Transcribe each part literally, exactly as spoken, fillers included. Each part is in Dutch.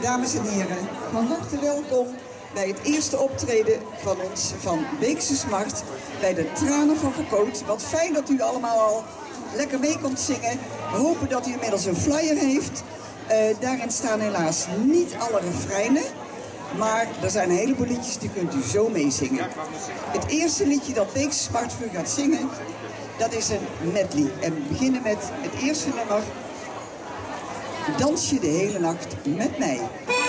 Dames en heren, van harte welkom bij het eerste optreden van ons van Beekse Smart bij de Tranen van Verkoot. Wat fijn dat u allemaal al lekker mee komt zingen. We hopen dat u inmiddels een flyer heeft. Uh, daarin staan helaas niet alle refreinen, maar er zijn een heleboel liedjes die kunt u zo meezingen. Het eerste liedje dat Beekse Smart voor u gaat zingen, dat is een medley. En we beginnen met het eerste nummer, Dans je de hele nacht met mij.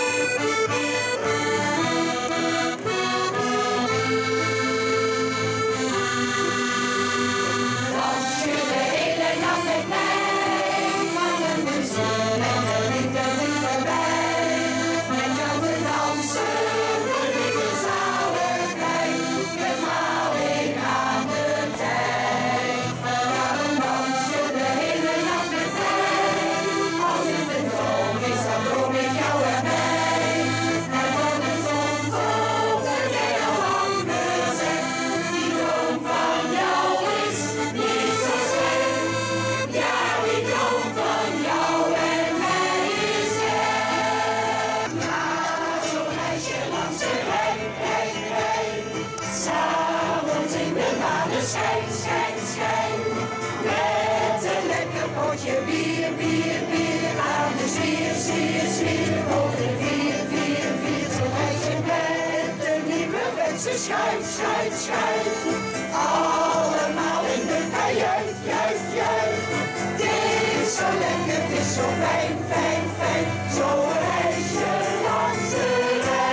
Schijn, schijn, schijn, met een lekker potje bier, bier, bier, aan de zwier, zwier, zwier, op de vier, vier, vier, zo reis je met de nieuwe wensen, schuit, schuit, schuit, allemaal in de kajuit, juit, juit. Het is zo lekker, het is zo fijn, fijn, fijn, zo reis je langs de Rijn.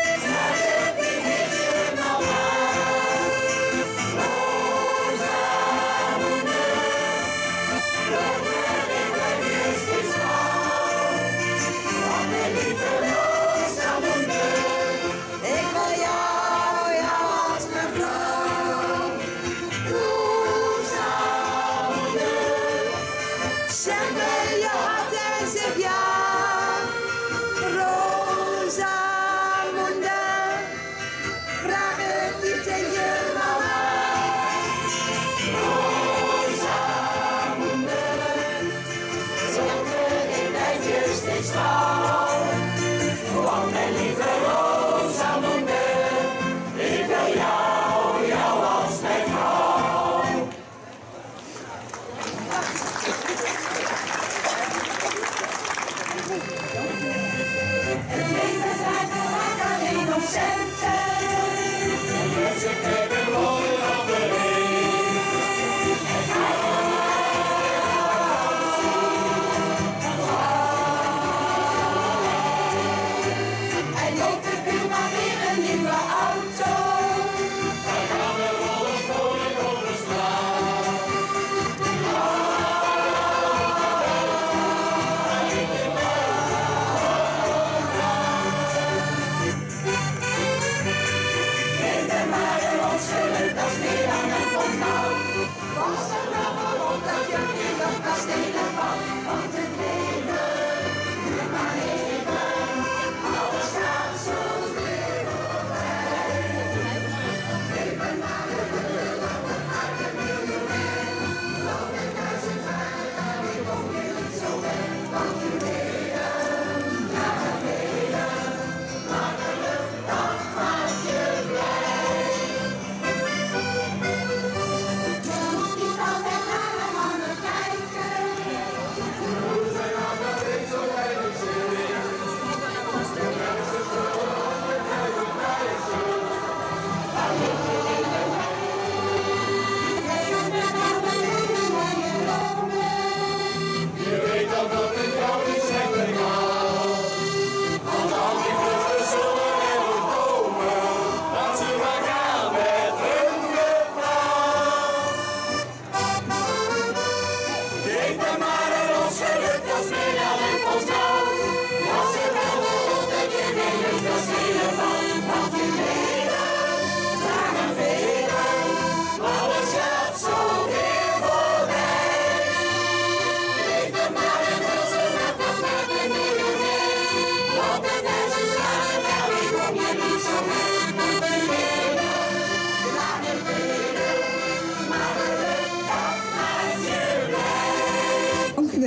Rosa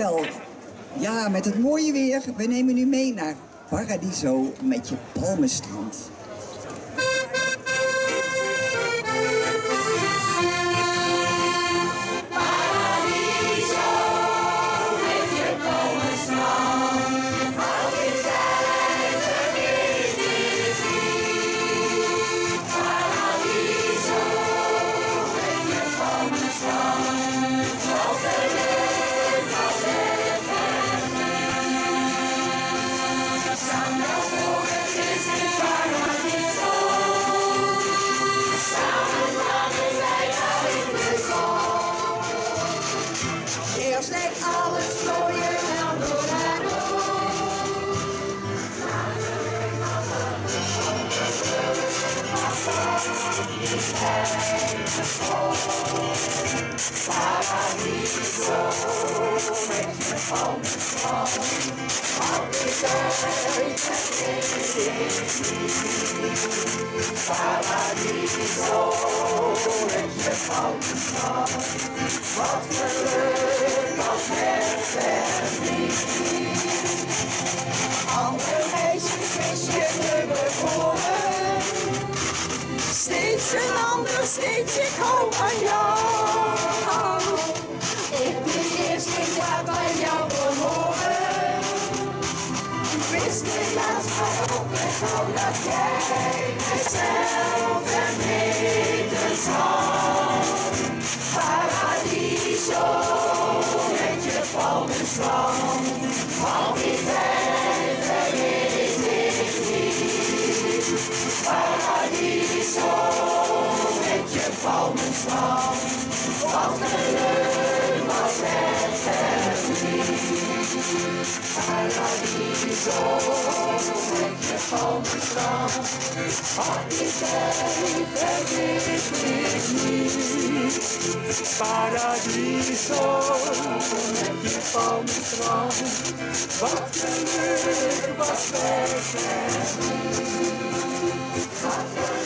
Jawel. Ja, met het mooie weer. We nemen u mee naar Paradiso met je palmenstrand. Eerst lijkt alles mooier dan Dorado. Paradiso, met je palmenstrand. Altijd uit het Paradiso, met je palmenstrand. Wat geluk als het verlies. Andere meisjes wist je te bekoren. Steeds een ander, steeds ik hou van jou. Ik ben eerst geen jaar van jou verloren. Wist helaas maar ook en gauw dat jij mezelf vergeten zal. Paradiso, met je palmenstrand. Al die tijd vergeet ik niet. Paradiso, met je palmenstrand. Wat geluk was het verlies. Paradiso, met je palmenstrand. Al die tijd vergeet ik niet. Paradiso, met je palmenstrand. Wat geluk was het verlies.